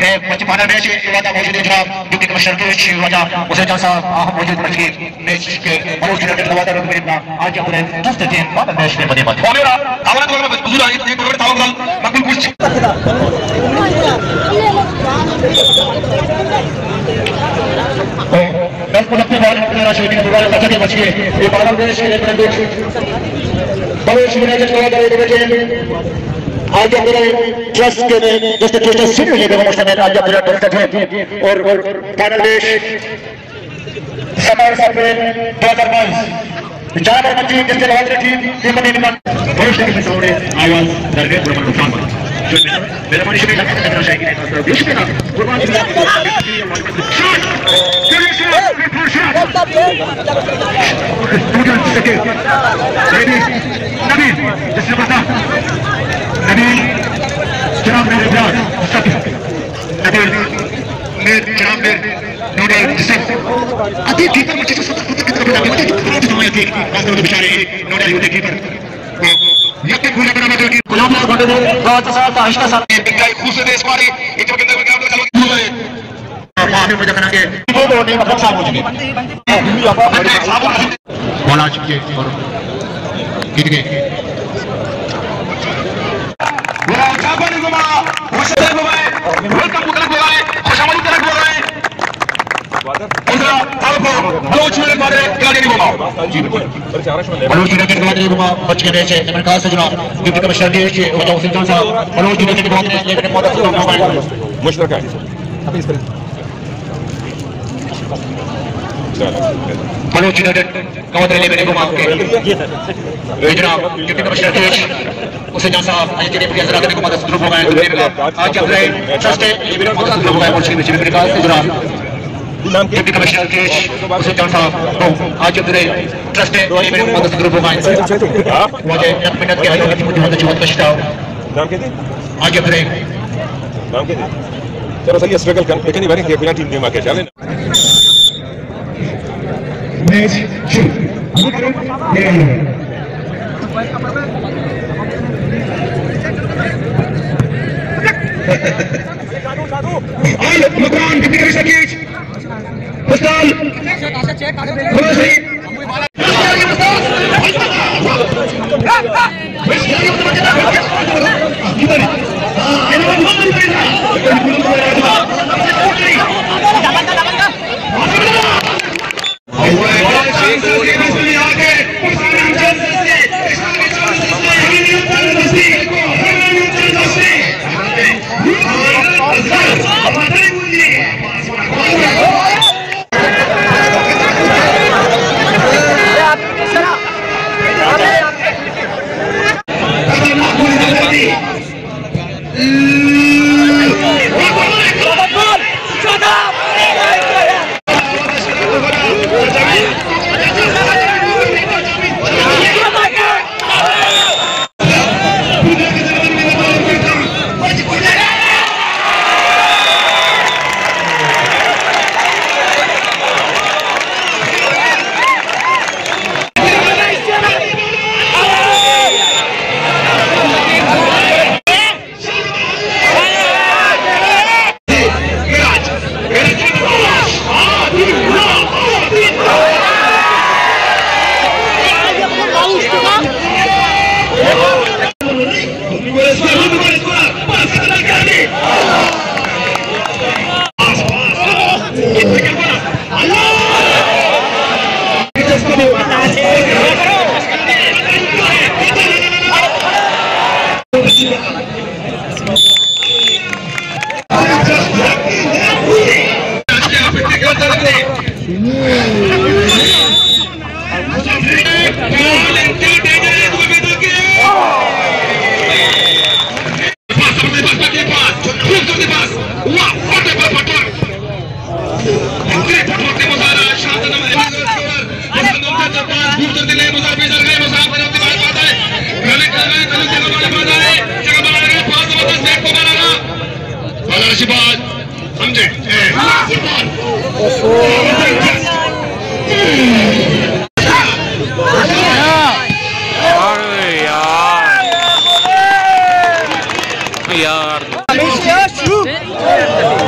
बच्चे final match वादा मौजूद है जनाब डिप्टी कमिश्नर के वादा हुसैन जान साहब अहम मौजूद रखिए मैच के मौजूद है वादा रखिए अपना आज अपने दोस्त टीम फाइनल मैच में बने बात बोलेगा आवाज तो बुजुर्ग आई एक बड़े ताऊ मकबूल कुछ मैच को अपने बारे में अपना शोधी के बारे में बचा के बचिए ये बांग्लादेश के प्रदेश बांग्लादेश यूनाइटेड का वादा रखिए आज अपने ट्रस्ट के just trust senior league motion में आज अपने ट्रस्ट है और फाइनल मैच समार साहब 2022 चार नंबर टीम जिसके बाद टीम बनी निकल भविष्य के सामने आवाज दरगे ब्रह्म नुकसान मेरा मनीष भी लगता है कि नहीं देश के नाम कुर्बान दिया नबील जिसने बता नबील जनाब मेरे प्यार नबील मेरे जनाब मेरे नोडे जिसे अति कीपर मुझे जो सत्ता की तरफ लगे मुझे बहुत समय थी वास्तव में बेचारे नोडे युद्ध कीपर यत्ते खुले बना दो कि गुलाम और बंदे राज साहब आहिस्ता साहब ने बिगाई खुश देश मारी एक के अंदर क्या चलो माफी मुझे बना के वो नहीं मतलब साहब मुझे बोला चुके और गिर गए वो जापानी गुमा होशे गुमा वेलकम मुकल गुमा खुशामदी तरह गुमा उधर आपको बलोच में मारे खिलाड़ी गुमा जी बलोच में खिलाड़ी गुमा बच के रहे थे मैंने कहा सजना डिप्टी कमिश्नर देश के वजह से जान साहब बलोच में के बाद लेकिन मदद से मुश्तरक है अभी इस पर बलोच यूनाइटेड कवतरे ले मेरे गुमा के जनाब डिप्टी कमिश्नर देश उसे जान साहब आज के लिए जरा करने को मदद शुरू हो गए आज जब रहे ट्रस्ट है ये मेरे मदद शुरू हो गए मुझे मेरे पास से जनाब डिप्टी कमिश्नर देश उसे जान साहब तो आज जब रहे ट्रस्ट है ये मेरे मदद शुरू हो गए मुझे 1 मिनट के आयोजन की मुझे बहुत अच्छी बात कष्ट नाम कहते आज जब रहे नाम कहते चलो सही स्ट्रगल कर लेकिन बारी के बिना टीम गेम आके चले मैच शुरू मकान डिप्टी कमिश्नर की पिस्तौल समझे यार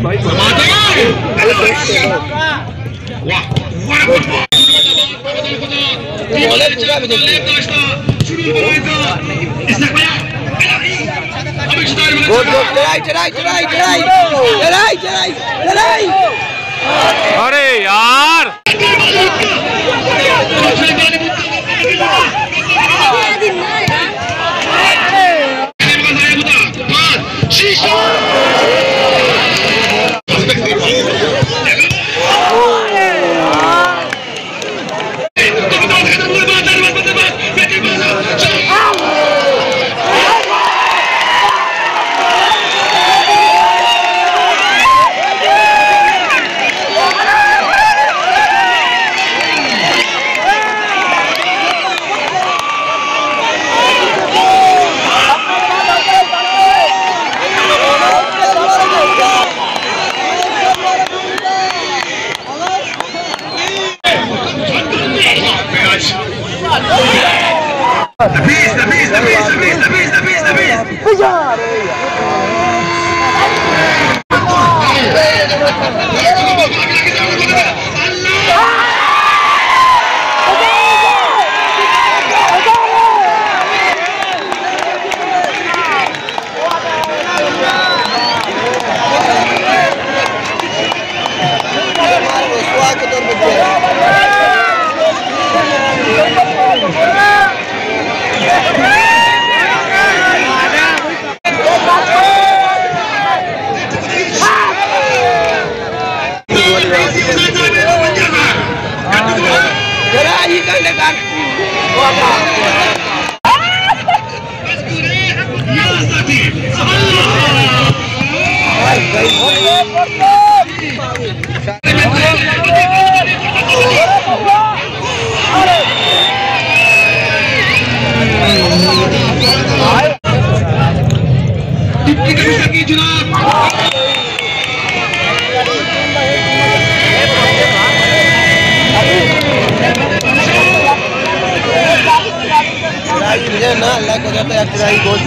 अरे यार ना लाइक हो जाता है एक्चुअली गोल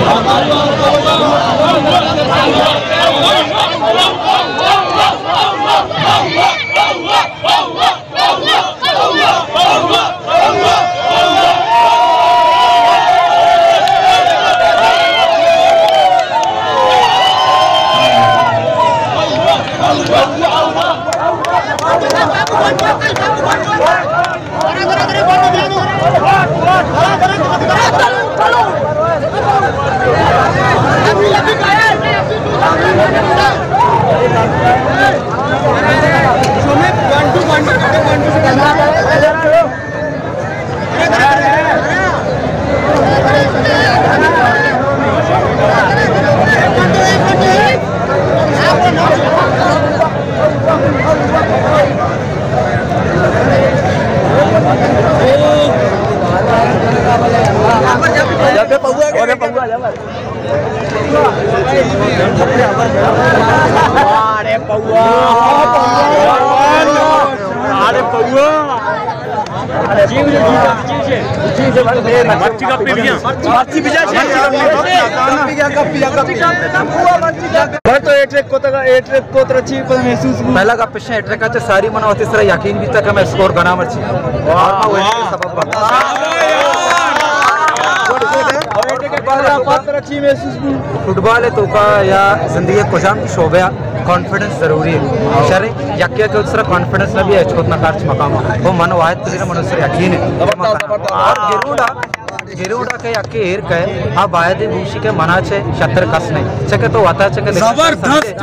पहला का पिछले एट्रेक का सारी मना होती तरह यकीन भी तक मैं स्कोर गना मर्ची फुटबॉल है तो का या जिंदगी खुशाम शोबे कॉन्फिडेंस जरूरी है शरे यक्या के दूसरा कॉन्फिडेंस ना भी है छोटना कार्च मकाम वो मन वाहिद तो मनुष्य यकीन है और गिरुड़ा के यक्के हेर के आ बायदे भूषी के मना छे शतर कस नहीं छके तो वाता छके जबरदस्त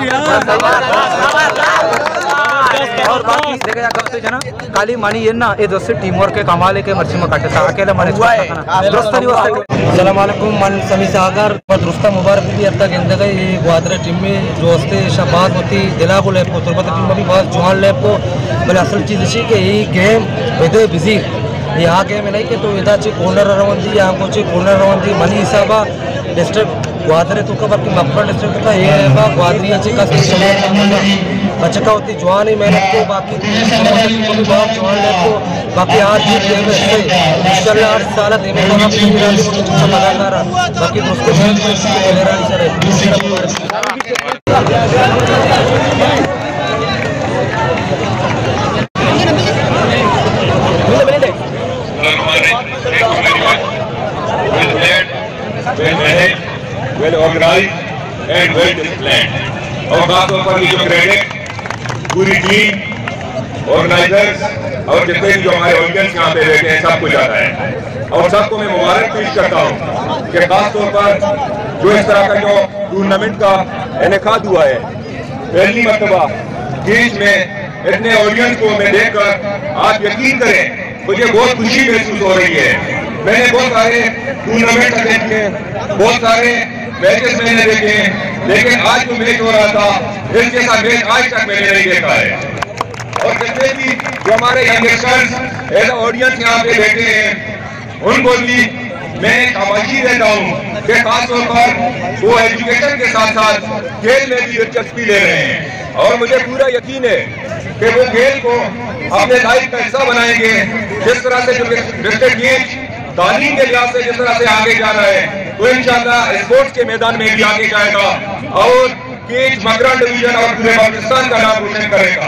और बाकी देखा जा करते जना काली मानी ये ना ये दोस्त टीम वर्क के कमाल के मर्ची में काटे था अकेले मने दोस्त नहीं वास्ते अस्सलाम वालेकुम मन समी सागर और दोस्त मुबारक भी अब तक इंदगा ये ग्वादरे टीम में दोस्ते शबाद होती दिला को लेप को तुरबत टीम में भी बहुत जवान लेप को बले असल चीज इसी के ये गेम इधर बिजी यहाँ गेम नहीं के तो इधर ची कॉर्नर रवंदी यहाँ को ची कॉर्नर रवंदी मनी हिसाबा डिस्ट्रिक्ट ग्वादरे तो का बाकी मप्पर डिस्ट्रिक्ट का ये है बा ग्वादरिया ची का अच्छा का होती जवान ही मेहनत को बाकी भी बहुत जवान है तो बाकी आज भी गेम है इंशाल्लाह 8 साल गेम को हम पूरी रात को अच्छा मजा रहा बाकी दोस्तों मेरे Rani sir well organized and well disciplined और खासतौर पर ये जो क्रेडिट पूरी टीम ऑर्गेनाइजर्स और जितने भी जो हमारे ऑडियंस यहाँ पे बैठे हैं सबको जाता है और सबको मैं मुबारक पेश करता हूँ कि खासतौर पर जो इस तरह का जो टूर्नामेंट का इनेकाद हुआ है पहली मरतबा देश में इतने ऑडियंस को मैं देखकर आप यकीन करें मुझे बहुत खुशी महसूस हो रही है। मैंने बहुत सारे टूर्नामेंट अटेंड किए, बहुत सारे मैचेस मैंने देखे, लेकिन आज जो मैच हो रहा था इस जैसा मैच आज तक मैंने नहीं देखा है। और जितने भी जो हमारे यंगस्टर्स एज ऑडियंस यहाँ पे बैठे हैं उनको भी मैं आवाज़ी देता हूँ कि खासतौर पर वो एजुकेशन के साथ साथ खेल में भी दिलचस्पी ले रहे हैं और मुझे पूरा यकीन है कि वो खेल को अपने लाइफ का हिस्सा बनाएंगे। जिस तरह से जो डिस्ट्रिक्ट गेम्स तालीम के लिहाज से जिस तरह से आगे जा रहा है तो इंशाल्लाह स्पोर्ट्स के मैदान में भी आगे जाएगा और केज मकरन डिवीजन और पूरे पाकिस्तान का नाम रोशन करेगा।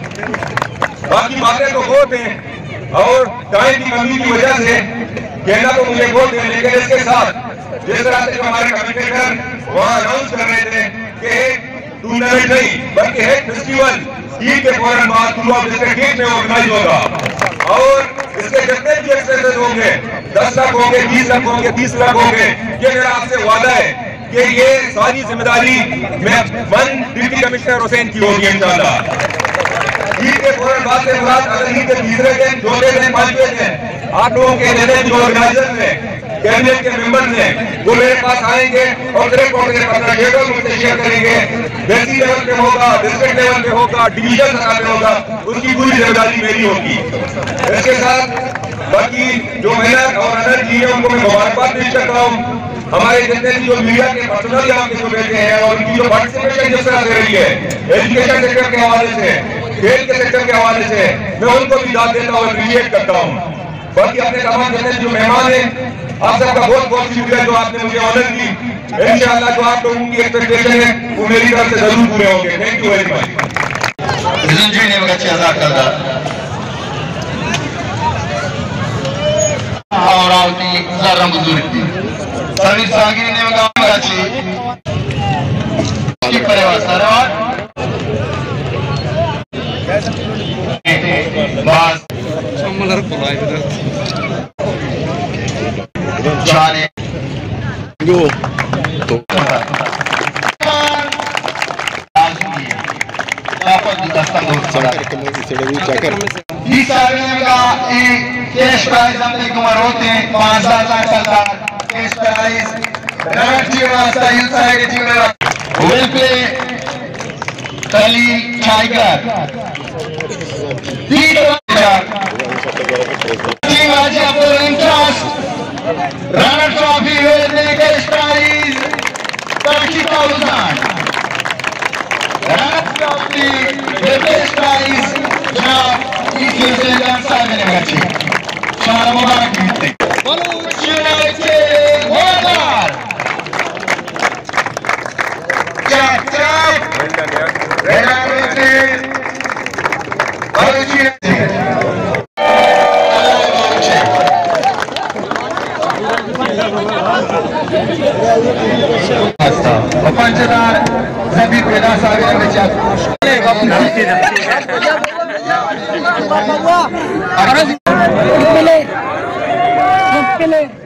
बाकी बातें तो बहुत हैं और टाइम की कमी की वजह से कहना तो मुझे बहुत है, लेकिन इसके साथ जिस तरह से जो हमारे कमिटेटर वहाँ अनाउंस कर रहे थे कि टूर्नामेंट नहीं बल्कि एक फेस्टिवल ईद के फौरन बाद डिस्ट्रिक्ट में ऑर्गेनाइज होगा और इसके जितने भी एक्सपेंसेस होंगे 10 लाख होंगे, 20 लाख होंगे, 30 लाख होंगे, ये मेरा आपसे वादा है कि ये सारी जिम्मेदारी मैं डिप्टी कमिश्नर हुसैन की होगी इंशाल्लाह। ईद के फौरन बाद से मुराद अगर ईद के तीसरे दिन, चौथे दिन, पांचवें दिन आप लोगों के जितने जो ऑर्गेनाइजर्स हैं, कैबिनेट के मेंबर्स हैं, वो मेरे पास आएंगे और सिर्फ अपना शेड्यूल मुझसे शेयर करेंगे। बेसिक लेवल पे होगा, डिस्ट्रिक्ट लेवल पे होगा, डिवीजन स्तर पे होगा, उसकी पूरी जिम्मेदारी मेरी होगी। इसके साथ बाकी जो मेहनत और अदर की है उनको मैं मुबारकबाद पेश करता हूँ। हमारे जितने भी जो मीडिया के पर्सनल यहाँ के जो बैठे हैं और उनकी जो पार्टिसिपेशन जिस तरह से रही है एजुकेशन सेक्टर के हवाले से, खेल के सेक्टर के हवाले से, मैं उनको भी दाद देता हूँ, अप्रिशिएट करता हूँ। बाकी अपने तमाम जितने जो मेहमान हैं आप सबका बहुत बहुत शुक्रिया जो आपने मुझे ऑनर की। इंशाअल्लाह जो आप लोगों की एक्सपेक्टेशन है वो मेरी तरफ से जरूर पूरे होंगे। Thank you very much. Result ने बच्चे आजाद कर दा और आवती जरा बुजुर्ग सर्विस सागी ने गाची की परिवार सरवार बस सम्मलर पुराय जाने यो तो कैश प्राइज हमने कुमार होते हैं 5,000 का कैश प्राइज विल प्ले कली टाइगर runner trophy cash prize 30,000 cash prize पंचदार सभी पैदा सारे